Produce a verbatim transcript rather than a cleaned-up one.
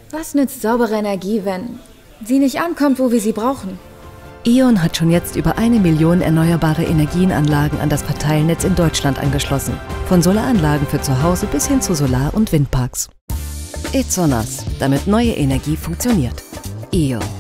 Was nützt saubere Energie, wenn sie nicht ankommt, wo wir sie brauchen? E O N hat schon jetzt über eine Million erneuerbare Energienanlagen an das Verteilnetz in Deutschland angeschlossen. Von Solaranlagen für zu Hause bis hin zu Solar- und Windparks. e Zonas, damit neue Energie funktioniert. E O N.